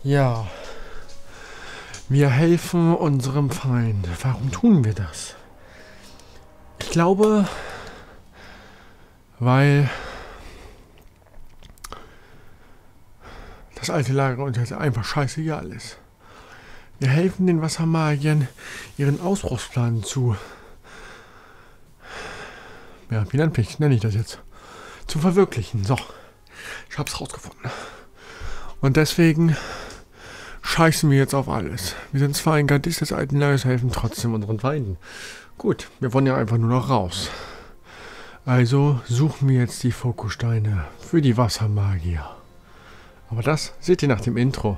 Ja, wir helfen unserem Feind. Warum tun wir das? Ich glaube, weil das alte Lager uns jetzt einfach scheißegal ist. Wir helfen den Wassermagiern, ihren Ausbruchsplan zu... Ja, wie nenne ich das jetzt? Zu verwirklichen. So, ich hab's rausgefunden. Und deswegen scheißen wir jetzt auf alles. Wir sind zwar ein Gardist des alten Lagers, helfen trotzdem unseren Feinden. Gut, wir wollen ja einfach nur noch raus. Also suchen wir jetzt die Fokussteine für die Wassermagier. Aber das seht ihr nach dem Intro.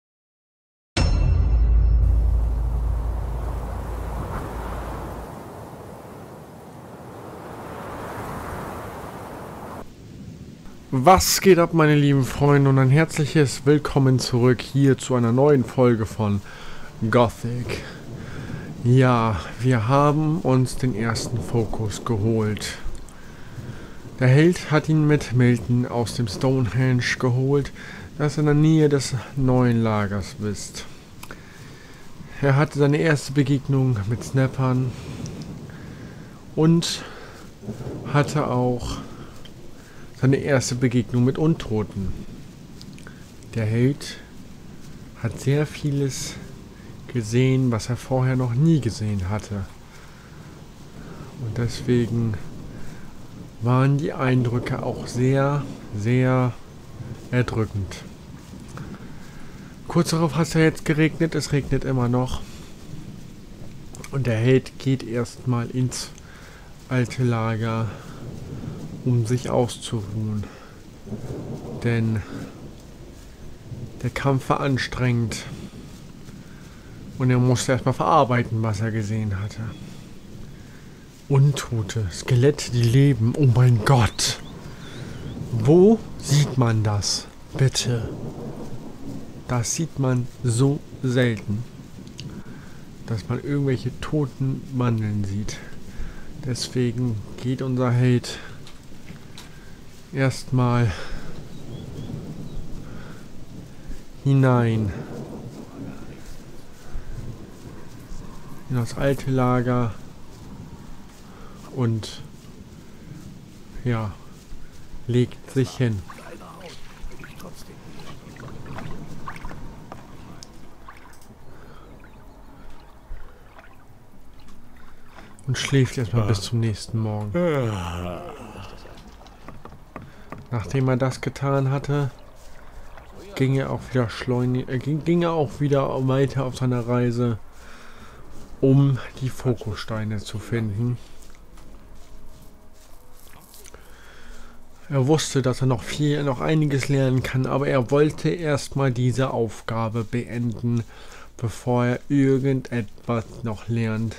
Was geht ab, meine lieben Freunde, und ein herzliches Willkommen zurück hier zu einer neuen Folge von Gothic. Ja, wir haben uns den ersten Fokus geholt. Der Held hat ihn mit Milton aus dem Stonehenge geholt, das in der Nähe des neuen Lagers ist. Er hatte seine erste Begegnung mit Snappern und hatte auch seine erste Begegnung mit Untoten. Der Held hat sehr vieles gesehen, was er vorher noch nie gesehen hatte. Und deswegen waren die Eindrücke auch sehr, sehr erdrückend. Kurz darauf hat es ja jetzt geregnet, es regnet immer noch. Und der Held geht erstmal ins alte Lager, um sich auszuruhen. Denn der Kampf war anstrengend und er musste erstmal verarbeiten, was er gesehen hatte. Untote, Skelette, die leben. Oh mein Gott! Wo sieht man das? Bitte. Das sieht man so selten, dass man irgendwelche toten Mandeln sieht. Deswegen geht unser Held erstmal hinein in das alte Lager und ja, legt sich hin. Und schläft erstmal bis zum nächsten Morgen. Nachdem er das getan hatte, ging er auch wieder weiter auf seiner Reise, um die Fokussteine zu finden. Er wusste, dass er noch einiges lernen kann, aber er wollte erstmal diese Aufgabe beenden, bevor er irgendetwas noch lernt,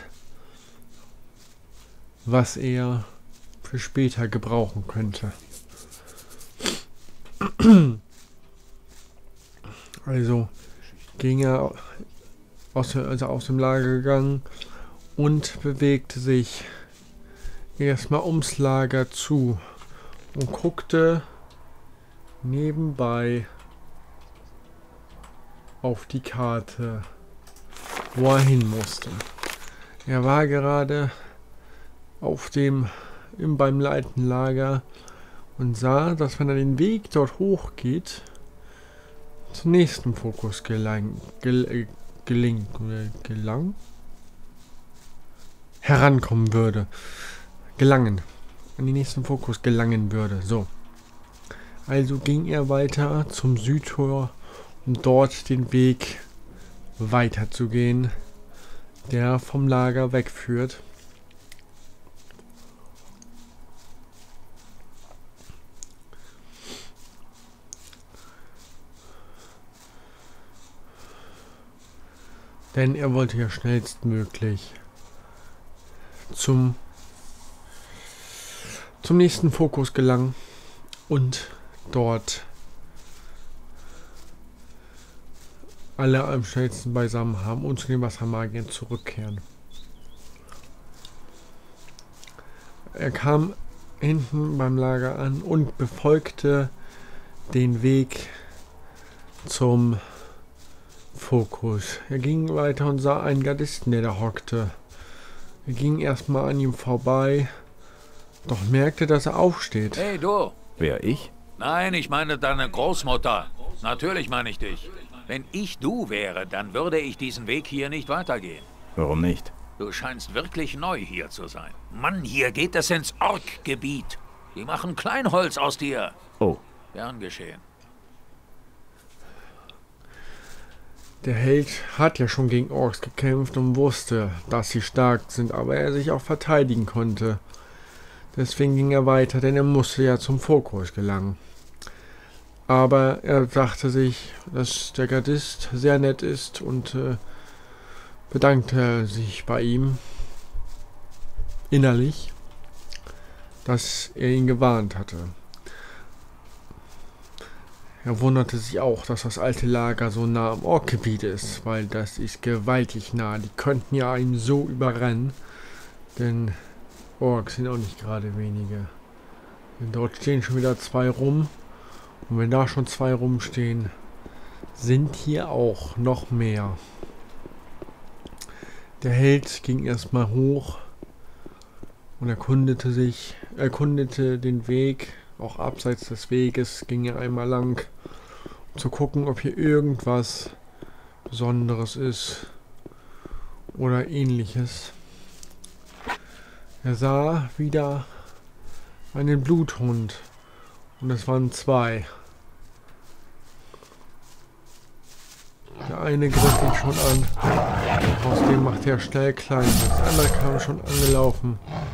was er für später gebrauchen könnte. Also ging er aus dem Lager gegangen und bewegte sich erstmal ums Lager zu und guckte nebenbei auf die Karte, wo er hin musste. Er war gerade beim alten Lager und sah, dass wenn er den Weg dort hoch geht, zum nächsten Fokus herankommen würde. An den nächsten Fokus gelangen würde. So. Also ging er weiter zum Südtor, um dort den Weg weiterzugehen, der vom Lager wegführt. Denn er wollte ja schnellstmöglich zum nächsten Fokus gelangen und dort alle am schnellsten beisammen haben und zu den Wassermagiern zurückkehren. Er kam hinten beim Lager an und befolgte den Weg zum Fokus. Er ging weiter und sah einen Gardisten, der da hockte. Er ging erstmal an ihm vorbei, doch merkte, dass er aufsteht. Hey, du! Wer, ich? Nein, ich meine deine Großmutter. Natürlich meine ich dich. Wenn ich du wäre, dann würde ich diesen Weg hier nicht weitergehen. Warum nicht? Du scheinst wirklich neu hier zu sein. Mann, hier geht es ins Ork-Gebiet. Die machen Kleinholz aus dir. Oh. Gern geschehen. Der Held hat ja schon gegen Orks gekämpft und wusste, dass sie stark sind, aber er sich auch verteidigen konnte. Deswegen ging er weiter, denn er musste ja zum Fokus gelangen. Aber er dachte sich, dass der Gardist sehr nett ist und bedankte sich bei ihm innerlich, dass er ihn gewarnt hatte. Er wunderte sich auch, dass das alte Lager so nah am Orkgebiet ist, weil das ist gewaltig nah. Die könnten ja einen so überrennen, denn Orks sind auch nicht gerade wenige. Denn dort stehen schon wieder 2 rum. Und wenn da schon 2 rumstehen, sind hier auch noch mehr. Der Held ging erstmal hoch und erkundete den Weg. Auch abseits des Weges ging er einmal lang, um zu gucken, ob hier irgendwas Besonderes ist oder ähnliches. Er sah wieder einen Bluthund und es waren 2. Der eine griff ihn schon an, aus dem machte er schnell klein. Das andere kam schon angelaufen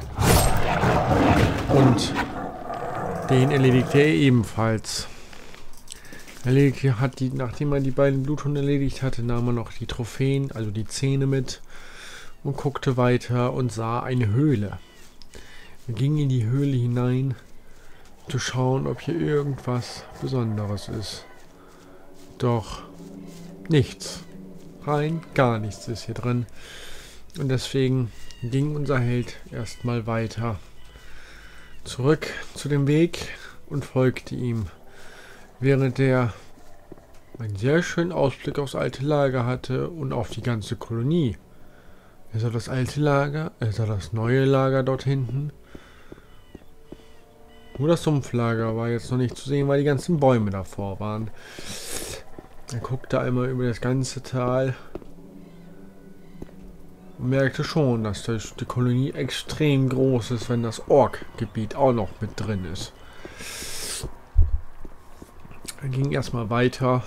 und den erledigte er ebenfalls. Nachdem er die beiden Bluthunde erledigt hatte, nahm er noch die Trophäen, also die Zähne mit und guckte weiter und sah eine Höhle. Er ging in die Höhle hinein, um zu schauen, ob hier irgendwas Besonderes ist. Doch nichts. Rein gar nichts ist hier drin. Und deswegen ging unser Held erstmal weiter zurück zu dem Weg und folgte ihm, während er einen sehr schönen Ausblick aufs alte Lager hatte und auf die ganze Kolonie. Er sah das alte Lager, er sah das neue Lager dort hinten. Nur das Sumpflager war jetzt noch nicht zu sehen, weil die ganzen Bäume davor waren. Er guckte einmal über das ganze Tal und merkte schon, dass die Kolonie extrem groß ist, wenn das Ork-Gebiet auch noch mit drin ist. Er ging erstmal weiter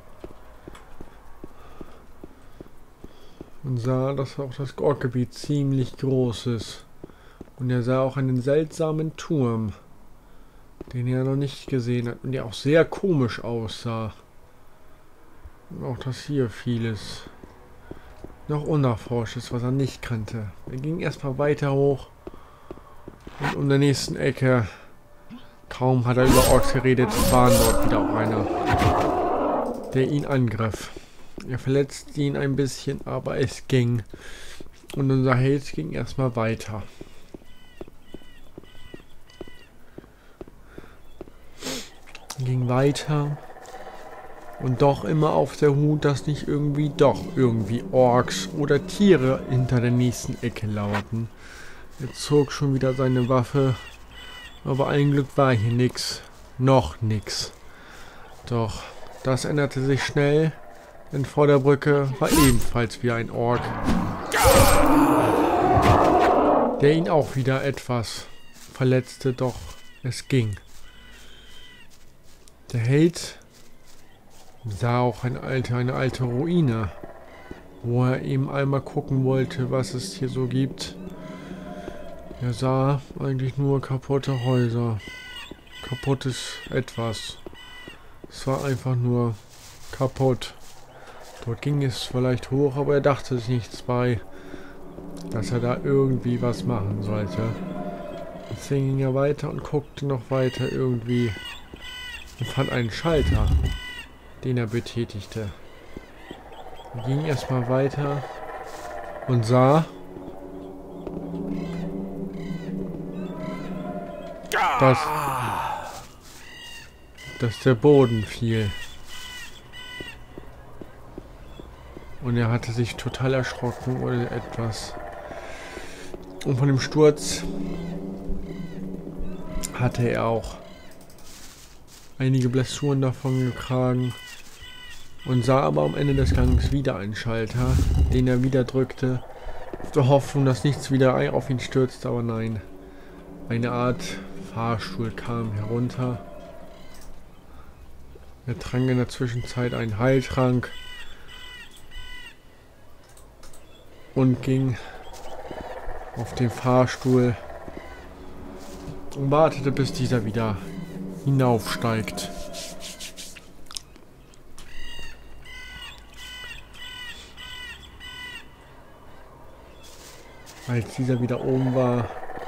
und sah, dass auch das Ork-Gebiet ziemlich groß ist. Und er sah auch einen seltsamen Turm, den er noch nicht gesehen hat und der auch sehr komisch aussah. Und auch, dass hier vieles noch unerforscht ist, was er nicht kannte. Er ging erstmal weiter hoch und um der nächsten Ecke, kaum hat er über Orks geredet, war dort wieder auch einer, der ihn angriff. Er verletzte ihn ein bisschen, aber es ging. Und unser Held ging erstmal weiter. Er ging weiter. Und doch immer auf der Hut, dass nicht irgendwie Orks oder Tiere hinter der nächsten Ecke lauerten. Er zog schon wieder seine Waffe, aber ein Glück war hier nix. Noch nix. Doch das änderte sich schnell, denn vor der Brücke war ebenfalls wieder ein Ork, der ihn auch wieder etwas verletzte, doch es ging. Der Held sah auch eine alte Ruine, wo er eben einmal gucken wollte, was es hier so gibt. Er sah eigentlich nur kaputte Häuser, kaputtes etwas. Es war einfach nur kaputt. Dort ging es vielleicht hoch, aber er dachte sich nichts bei, dass er da irgendwie was machen sollte. Deswegen ging er weiter und guckte noch weiter irgendwie und fand einen Schalter, den er betätigte. Er ging erstmal weiter und sah, dass der Boden fiel. Und er hatte sich total erschrocken oder etwas. Und von dem Sturz hatte er auch einige Blessuren davon getragen und sah aber am Ende des Gangs wieder einen Schalter, den er wieder drückte, auf der Hoffnung, dass nichts wieder auf ihn stürzt, aber nein. Eine Art Fahrstuhl kam herunter. Er trank in der Zwischenzeit einen Heiltrank und ging auf den Fahrstuhl und wartete, bis dieser wieder hinaufsteigt. Als dieser wieder oben war,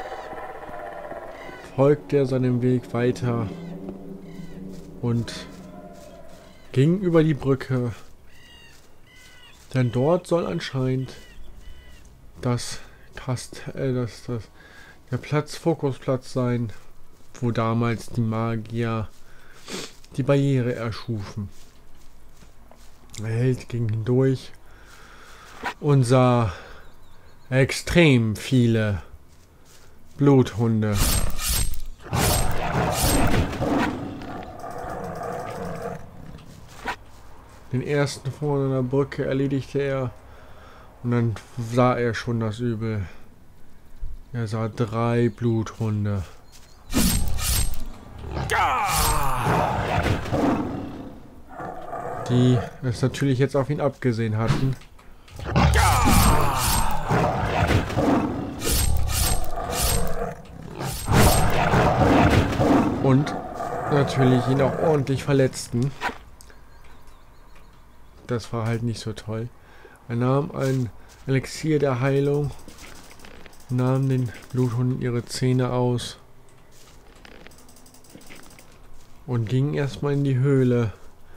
folgte er seinem Weg weiter und ging über die Brücke, denn dort soll anscheinend der Fokusplatz sein, wo damals die Magier die Barriere erschufen. Der Held ging hindurch und sah extrem viele Bluthunde. Den ersten vorne an der Brücke erledigte er und dann sah er schon das Übel. Er sah 3 Bluthunde. Die es natürlich jetzt auf ihn abgesehen hatten. Und natürlich ihn auch ordentlich verletzten. Das war halt nicht so toll. Er nahm ein Elixier der Heilung, nahm den Bluthunden ihre Zähne aus und ging erstmal in die Höhle,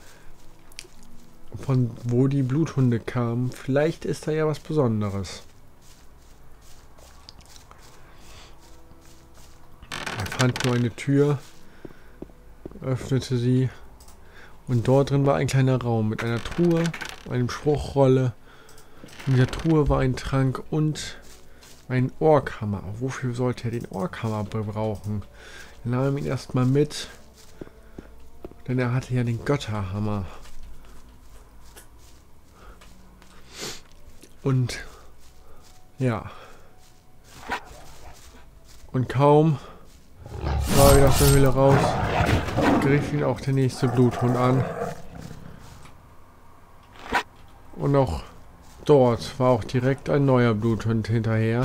von wo die Bluthunde kamen. Vielleicht ist da ja was Besonderes. Er fand nur eine Tür, öffnete sie und dort drin war ein kleiner Raum mit einer Truhe, einem Spruchrolle. In der Truhe war ein Trank und ein Orkhammer. Wofür sollte er den Orkhammer brauchen? Er nahm ihn erstmal mit, denn er hatte ja den Götterhammer. Und ja. Und kaum war er aus der Höhle raus, griff ihn auch der nächste Bluthund an. Und auch dort war auch direkt ein neuer Bluthund hinterher.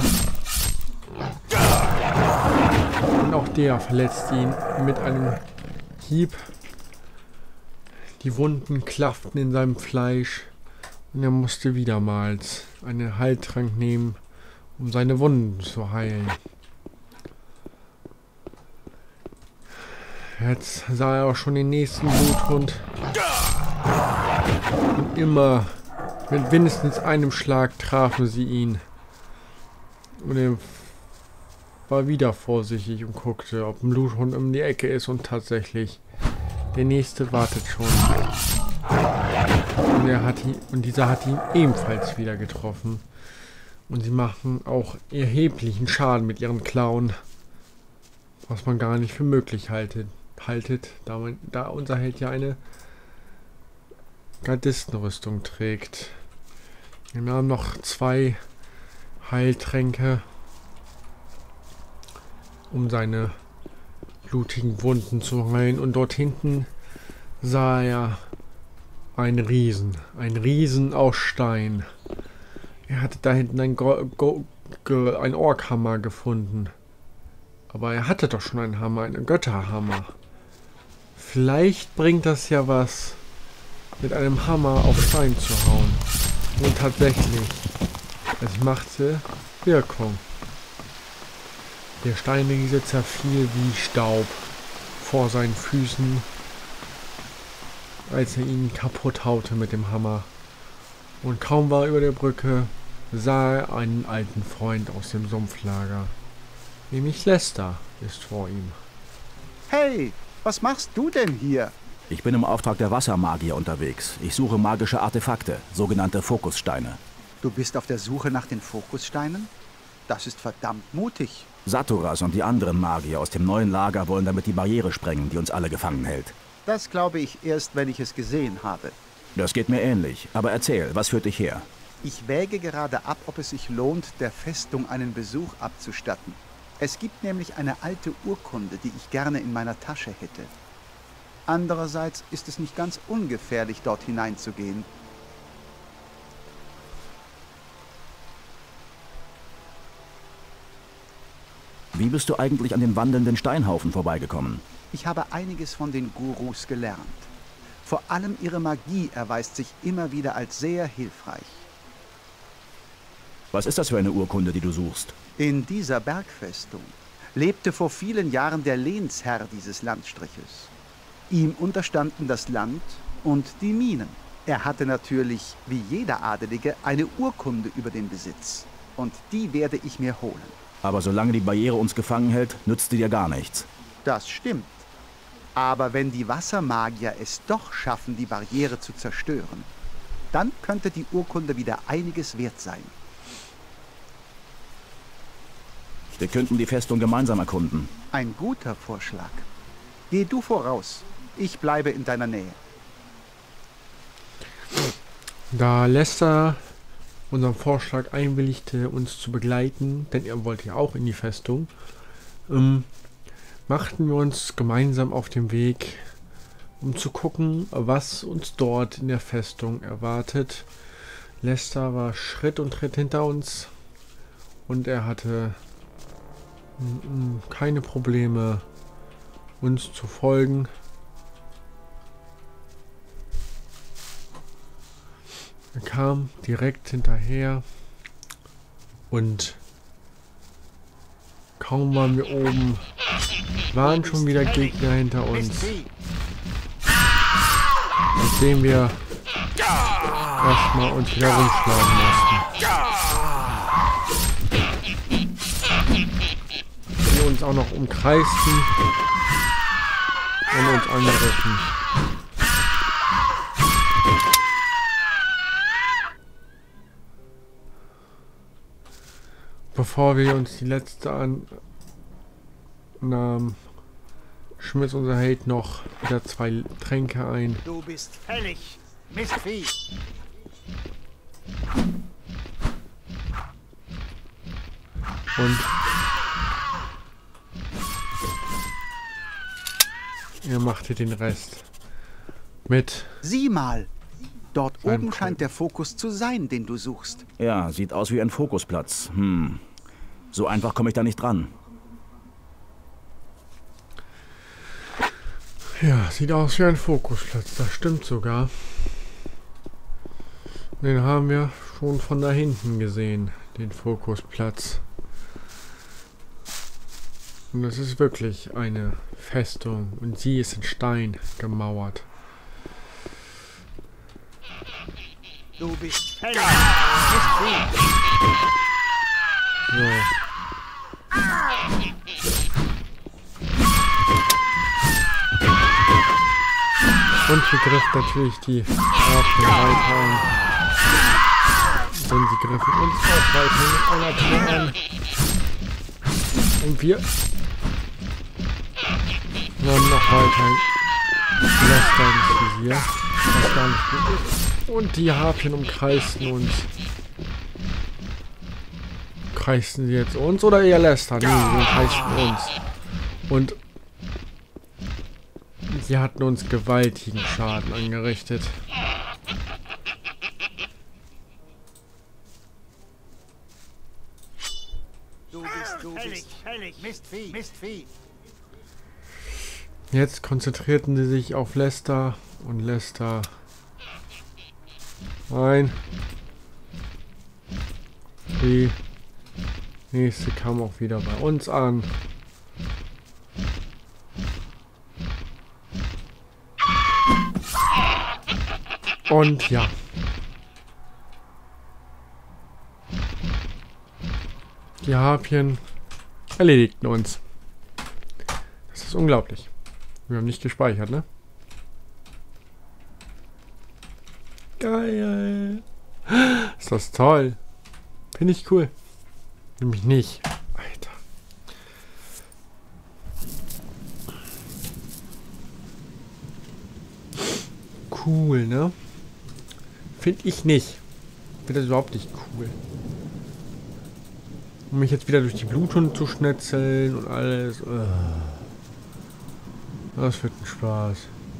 Und auch der verletzte ihn mit einem Hieb. Die Wunden klafften in seinem Fleisch. Und er musste wiedermals einen Heiltrank nehmen, um seine Wunden zu heilen. Jetzt sah er auch schon den nächsten Bluthund. Und immer mit mindestens einem Schlag trafen sie ihn. Und er war wieder vorsichtig und guckte, ob ein Bluthund um die Ecke ist. Und tatsächlich, der nächste wartet schon. Und dieser hat ihn ebenfalls wieder getroffen. Und sie machen auch erheblichen Schaden mit ihren Klauen. Was man gar nicht für möglich haltet, da unser Held ja eine Gardistenrüstung trägt. Er nahm noch 2 Heiltränke, um seine blutigen Wunden zu heilen. Und dort hinten sah er einen Riesen aus Stein. Er hatte da hinten ein Orkhammer gefunden. Aber er hatte doch schon einen Hammer, einen Götterhammer. Vielleicht bringt das ja was, mit einem Hammer auf Stein zu hauen. Und tatsächlich, es machte Wirkung. Der Steinriese zerfiel wie Staub vor seinen Füßen, als er ihn kaputt haute mit dem Hammer. Und kaum war er über der Brücke, sah er einen alten Freund aus dem Sumpflager. Nämlich Lester ist vor ihm. Hey, was machst du denn hier? Ich bin im Auftrag der Wassermagier unterwegs. Ich suche magische Artefakte, sogenannte Fokussteine. Du bist auf der Suche nach den Fokussteinen? Das ist verdammt mutig. Saturas und die anderen Magier aus dem neuen Lager wollen damit die Barriere sprengen, die uns alle gefangen hält. Das glaube ich erst, wenn ich es gesehen habe. Das geht mir ähnlich. Aber erzähl, was führt dich her? Ich wäge gerade ab, ob es sich lohnt, der Festung einen Besuch abzustatten. Es gibt nämlich eine alte Urkunde, die ich gerne in meiner Tasche hätte. Andererseits ist es nicht ganz ungefährlich, dort hineinzugehen. Wie bist du eigentlich an den wandelnden Steinhaufen vorbeigekommen? Ich habe einiges von den Gurus gelernt. Vor allem ihre Magie erweist sich immer wieder als sehr hilfreich. Was ist das für eine Urkunde, die du suchst? In dieser Bergfestung lebte vor vielen Jahren der Lehnsherr dieses Landstriches. Ihm unterstanden das Land und die Minen. Er hatte natürlich, wie jeder Adelige, eine Urkunde über den Besitz. Und die werde ich mir holen. Aber solange die Barriere uns gefangen hält, nützt sie dir gar nichts. Das stimmt. Aber wenn die Wassermagier es doch schaffen, die Barriere zu zerstören, dann könnte die Urkunde wieder einiges wert sein. Wir könnten die Festung gemeinsam erkunden. Ein guter Vorschlag. Geh du voraus. Ich bleibe in deiner Nähe. Da Lester unseren Vorschlag einwilligte, uns zu begleiten, denn er wollte ja auch in die Festung, machten wir uns gemeinsam auf den Weg, um zu gucken, was uns dort in der Festung erwartet. Lester war Schritt und Tritt hinter uns und er hatte keine Probleme, uns zu folgen. Er kam direkt hinterher und kaum waren wir oben, waren schon wieder Gegner hinter uns, nachdem wir erstmal uns wieder rumschlagen mussten. Die uns auch noch umkreisten und uns angriffen. Bevor wir uns die letzte annahmen, schmiss unser Held noch wieder 2 Tränke ein. Du bist fällig, Mistvieh. Und er machte den Rest mit. Sieh mal! Dort Ein oben Punkt. scheint der Fokus zu sein, den du suchst. Ja, sieht aus wie ein Fokusplatz. So einfach komme ich da nicht dran. Ja, sieht aus wie ein Fokusplatz, das stimmt sogar. Den haben wir schon von da hinten gesehen, den Fokusplatz. Und das ist wirklich eine Festung und sie ist in Stein gemauert. Du bist fällig, Mistvieh. So. Und hier griff natürlich die Harfe weiter an. Denn sie griffen uns auch weiter mit einer Tür an. Und wir haben noch weiter Lester ins Visier, was gar nicht gut ist. Und die Harpien umkreisten uns. Kreisten sie jetzt uns oder eher Lester? Nee, sie umkreisten uns. Und sie hatten uns gewaltigen Schaden angerichtet. Du bist fällig, Mistvieh. Jetzt konzentrierten sie sich auf Lester und Lester. Nein. Die nächste kam auch wieder bei uns an. Und ja. Die Harpien erledigten uns. Das ist unglaublich. Wir haben nicht gespeichert, ne? Geil. Ist das toll. Finde ich cool. Nämlich nicht. Alter. Cool, ne? Finde ich nicht. Finde das überhaupt nicht cool. Um mich jetzt wieder durch die Bluthunde zu schnetzeln und alles. Das wird ein Spaß.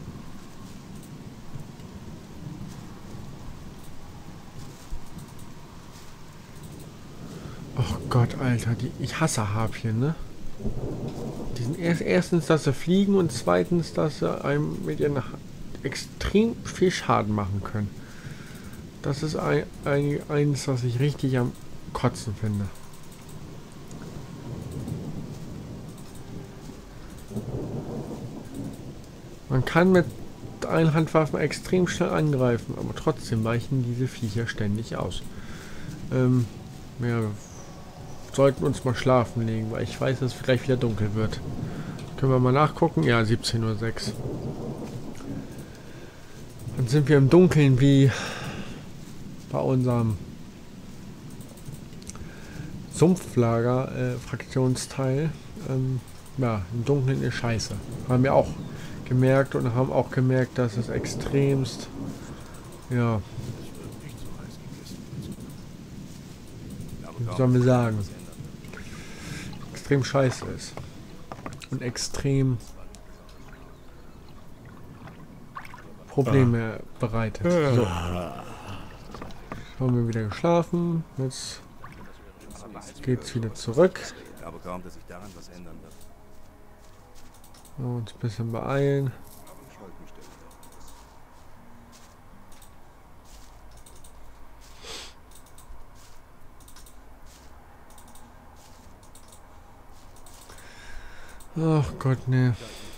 Oh Gott, Alter. Ich hasse Harpien, ne? Die sind erstens, dass sie fliegen und zweitens, dass sie einem mit ihren extrem viel Schaden machen können. Das ist eins, was ich richtig am Kotzen finde. Man kann mit Einhandwaffen extrem schnell angreifen, aber trotzdem weichen diese Viecher ständig aus. Wir sollten uns mal schlafen legen, weil ich weiß, dass es gleich wieder dunkel wird. Können wir mal nachgucken? Ja, 17:06 Uhr. Dann sind wir im Dunkeln wie bei unserem Sumpflager-Fraktionsteil. Ja, im Dunkeln ist scheiße. Haben wir auch gemerkt und haben auch gemerkt, dass es extremst, ja, wie sollen wir sagen, extrem scheiße ist. Und extrem Probleme bereitet. So. Haben wir wieder geschlafen. Jetzt geht's wieder zurück. Ich glaube kaum, dass sich daran was ändern wird. Uns ein bisschen beeilen. Ach Gott, ne.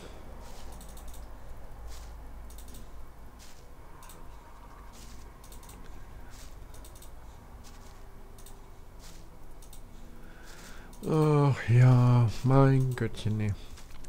Ach ja, mein Göttchen, ne.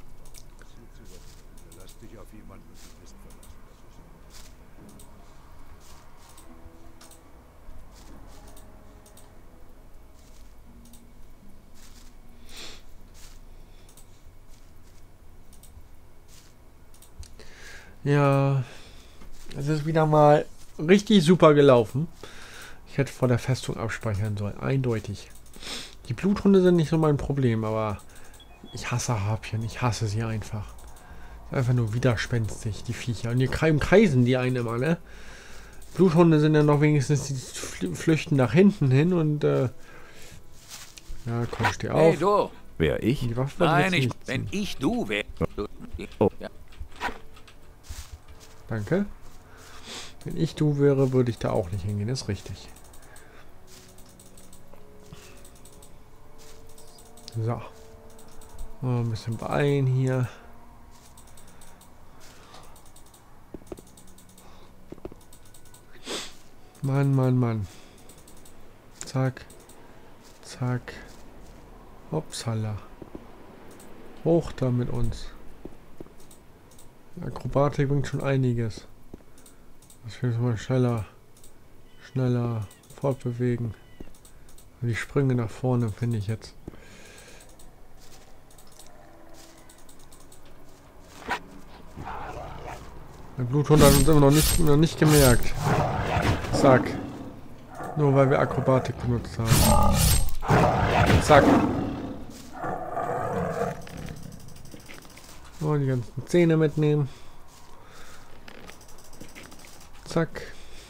Ja, es ist wieder mal richtig super gelaufen. Ich hätte vor der Festung abspeichern sollen, eindeutig. Die Bluthunde sind nicht so mein Problem, aber ich hasse Harpien, ich hasse sie einfach. Einfach nur widerspenstig, die Viecher. Und hier kreisen die einen immer, ne? Bluthunde sind ja noch wenigstens, die flüchten nach hinten hin und, ja, komm, steh auf. Hey, du! Wer ich? Die Waffe Nein, wird's nicht wenn ziehen. ich du wäre... Oh. Ja. Danke. Wenn ich du wäre, würde ich da auch nicht hingehen, ist richtig. So. Mal ein bisschen beeilen hier. Mann, Mann, Mann. Zack. Zack. Hopsala. Hoch da mit uns. Akrobatik bringt schon einiges. Das will ich mal schneller fortbewegen. Die Sprünge nach vorne finde ich jetzt. Der Bluthund hat uns immer noch nicht gemerkt. Zack. Nur weil wir Akrobatik benutzt haben. Zack. Und die ganzen Zähne mitnehmen. Zack.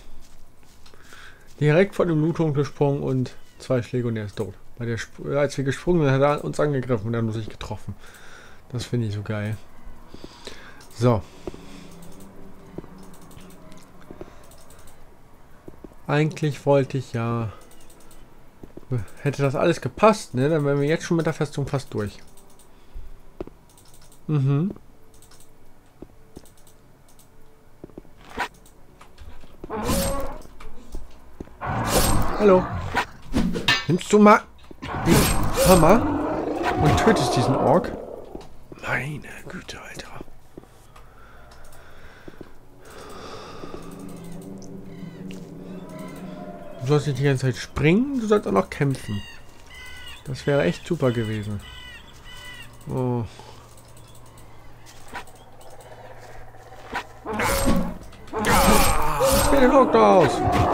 Direkt von dem Bluthund gesprungen und 2 Schläge und er ist tot. Weil als wir gesprungen sind, hat er uns angegriffen und dann uns nicht getroffen. Das finde ich so geil. So. Eigentlich wollte ich ja... Hätte das alles gepasst, ne? Dann wären wir jetzt schon mit der Festung fast durch. Mhm. Hallo. Nimmst du mal den Hammer und tötest diesen Ork? Meine Güte, Alter. Du sollst nicht die ganze Zeit springen, du sollst auch noch kämpfen. Das wäre echt super gewesen. Oh. Ich bin knocked aus.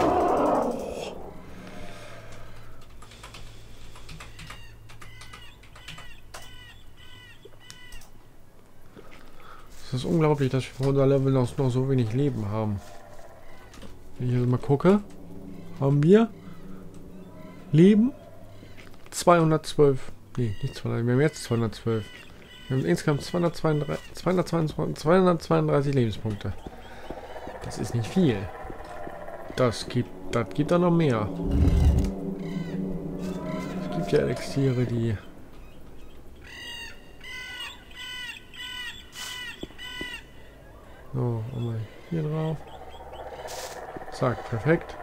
Es ist unglaublich, dass wir für unser Level noch so wenig Leben haben. Wenn ich jetzt mal gucke, haben wir Leben 212. Nee, nicht 200, wir haben jetzt 212. Wir haben insgesamt 232 Lebenspunkte. Das ist nicht viel. Das gibt da noch mehr. Es gibt ja Elixiere, die... So, einmal hier drauf. Zack, perfekt.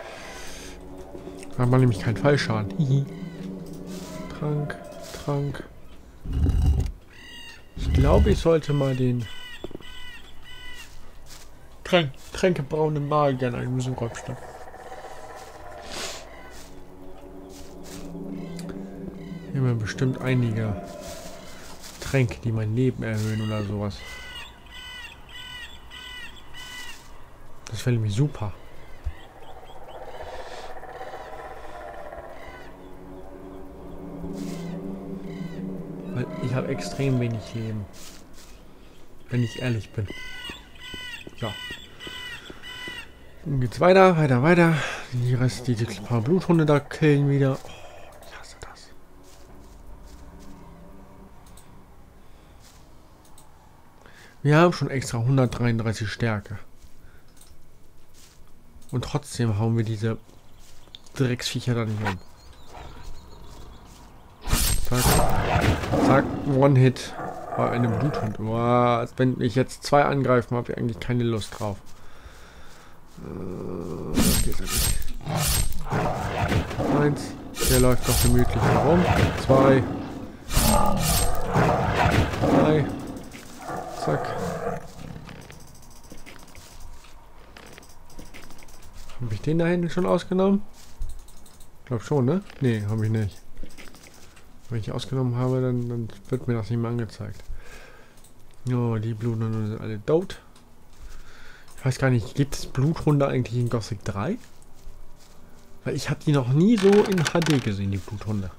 Da hat man nämlich keinen Fallschaden. Hihi. Trank. Ich glaube, ich sollte mal den tränkebraunen Magier einlösen, Räubstock. Hier haben wir bestimmt einige Tränke, die mein Leben erhöhen oder sowas. Das wäre nämlich super. Weil ich habe extrem wenig Leben. Wenn ich ehrlich bin. Ja. Dann geht's weiter. Die paar Bluthunde da killen wieder. Oh, ich hasse das. Wir haben schon extra 133 Stärke. Und trotzdem hauen wir diese Drecksviecher da nicht um. Zack, One-Hit bei einem Bluthund. Boah, wenn ich jetzt 2 angreifen, habe ich eigentlich keine Lust drauf. Das geht ja nicht. 1, der läuft doch gemütlich herum. 2, 3, zack. Habe ich den da hinten schon ausgenommen? Ich glaube schon, ne? Ne, habe ich nicht. Wenn ich ausgenommen habe, dann wird mir das nicht mehr angezeigt. Oh, die Bluthunde sind alle tot. Ich weiß gar nicht, gibt es Bluthunde eigentlich in Gothic 3? Weil ich habe die noch nie so in HD gesehen, die Bluthunde.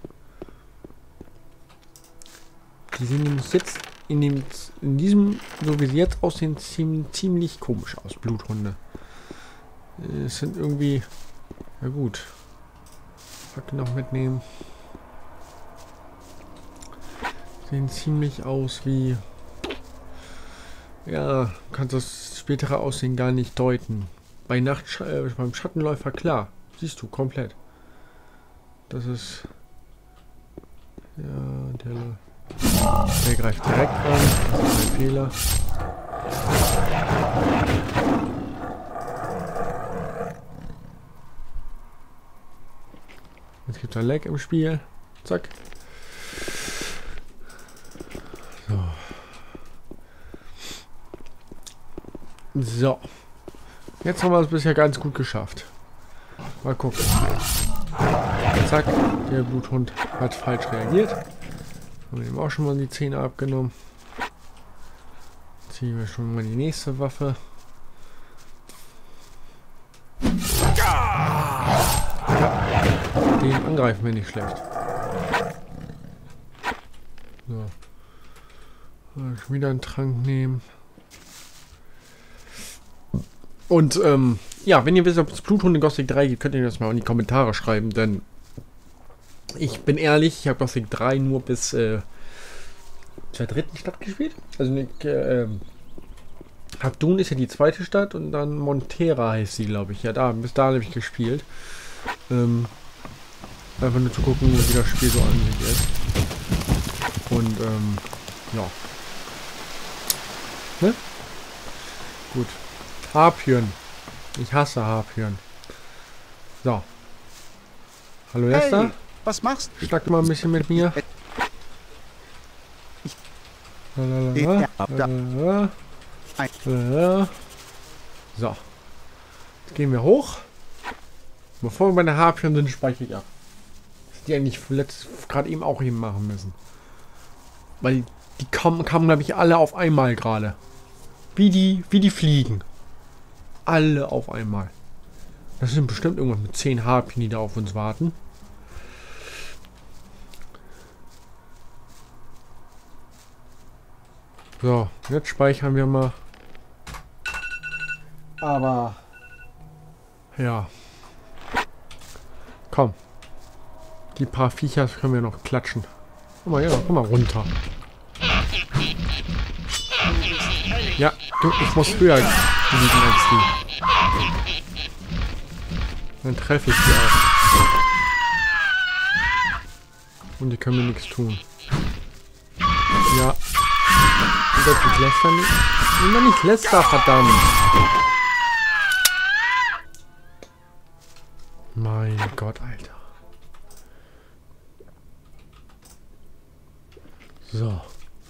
Die sehen nämlich jetzt in diesem, so wie sie jetzt aussehen, ziemlich komisch aus, Bluthunde. Es sind irgendwie... Ja gut. Fackel noch mitnehmen. Sehen ziemlich aus wie... Ja, du kannst das spätere Aussehen gar nicht deuten. Beim Schattenläufer klar. Siehst du, komplett. Das ist... Ja, der greift direkt an. Das ist ein Fehler. Jetzt gibt es ein Lag im Spiel. Zack. So. Jetzt haben wir es bisher ganz gut geschafft. Mal gucken. Zack. Der Bluthund hat falsch reagiert. Haben wir ihm auch schon mal die Zähne abgenommen. Ziehen wir schon mal die nächste Waffe. Ja, den angreifen wir nicht schlecht. So. Schon wieder einen Trank nehmen. Und, ja, wenn ihr wisst, ob es Bluthunde Gothic 3 gibt, könnt ihr das mal in die Kommentare schreiben, denn ich bin ehrlich, ich habe Gothic 3 nur bis zur 3. Stadt gespielt. Also, Habdun ist ja die 2. Stadt und dann Montera heißt sie, glaube ich. Ja, bis da habe ich gespielt. Einfach nur zu gucken, wie das Spiel so an sich ist. Und, ja. Ne? Gut. Harpyen. Ich hasse Harpyen. So. Hallo Lester. Hey, was machst du? Schlag mal ein bisschen mit mir. So. Jetzt gehen wir hoch. Bevor wir bei der Harpien sind, speichere ich ab. Das die eigentlich gerade eben auch eben machen müssen. Weil die kamen glaube ich, alle auf einmal gerade. Wie die fliegen. Alle auf einmal. Das sind bestimmt irgendwas mit 10 Harpien, die da auf uns warten. So, jetzt speichern wir mal. Aber ja. Komm. Die paar Viecher können wir noch klatschen. Guck mal, ja, komm mal runter. Ja, du, ich muss höher liegen als die. Dann treffe ich die auch. Und die können mir nichts tun. Ja. Und das ist Läster nicht. Immer nicht Läster, verdammt. Mein Gott, Alter. So.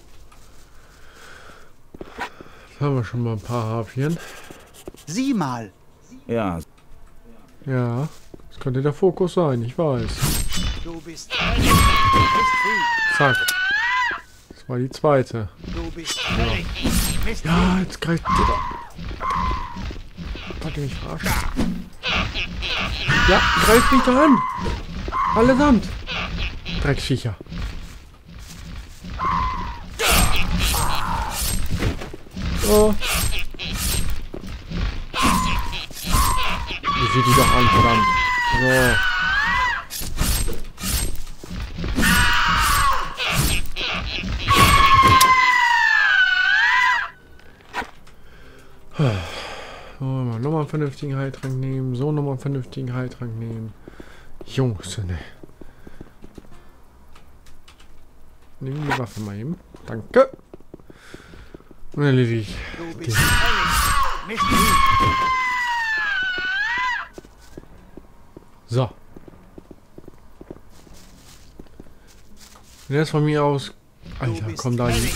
Jetzt haben wir schon mal ein paar Harpien. Sieh mal. Ja, Ja, das könnte der Fokus sein, ich weiß. Du bist Zack. Das war die zweite. Du bist fertig. Ja, jetzt greift die da. Hat die mich verarscht? Ja, greift mich doch an. Allesamt. Drecksviecher. Oh. Ich sehe die doch an, verdammt. So. So, nochmal einen vernünftigen Heiltrank nehmen. So, nochmal einen vernünftigen Heiltrank nehmen. Jungs, ne. Nehmen die Waffe mal eben. Danke. Und erledigt. Du bist fertig. So. Und jetzt von mir aus. Alter, komm da hin.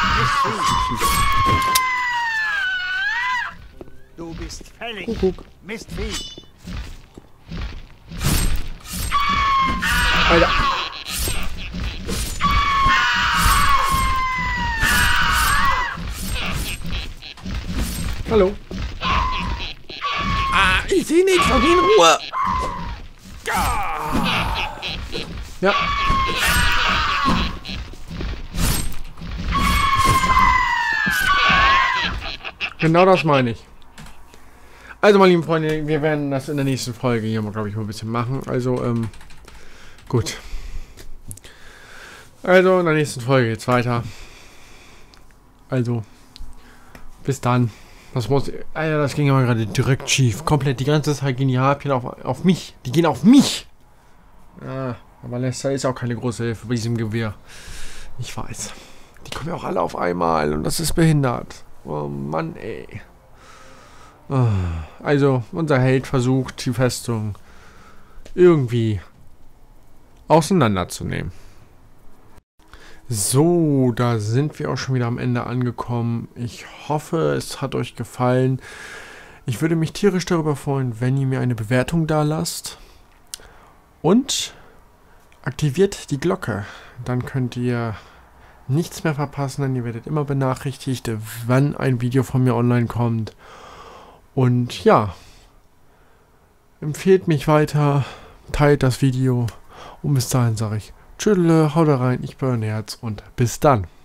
Du bist fällig. Kuckuck. Mistvieh. Alter. Hallo. Ah, ich sehe nichts, geh in Ruhe. Ja. Genau das meine ich. Also, meine lieben Freunde, wir werden das in der nächsten Folge hier mal, glaube ich, mal ein bisschen machen. Also, gut. Also, in der nächsten Folge geht's weiter. Also, bis dann. Das muss. Alter, das ging aber gerade direkt schief. Komplett die ganze Zeit gehen die Harpien auf mich. Die gehen auf mich. Ja, aber Lester ist auch keine große Hilfe bei diesem Gewehr. Ich weiß. Die kommen ja auch alle auf einmal und das ist behindert. Oh Mann, ey. Also, unser Held versucht, die Festung irgendwie auseinanderzunehmen. So, da sind wir auch schon wieder am Ende angekommen. Ich hoffe, es hat euch gefallen. Ich würde mich tierisch darüber freuen, wenn ihr mir eine Bewertung da lasst. Und aktiviert die Glocke. Dann könnt ihr nichts mehr verpassen, denn ihr werdet immer benachrichtigt, wann ein Video von mir online kommt. Und ja, empfehlt mich weiter, teilt das Video und bis dahin sage ich tschüss, haut rein, ich bin euer Herz und bis dann.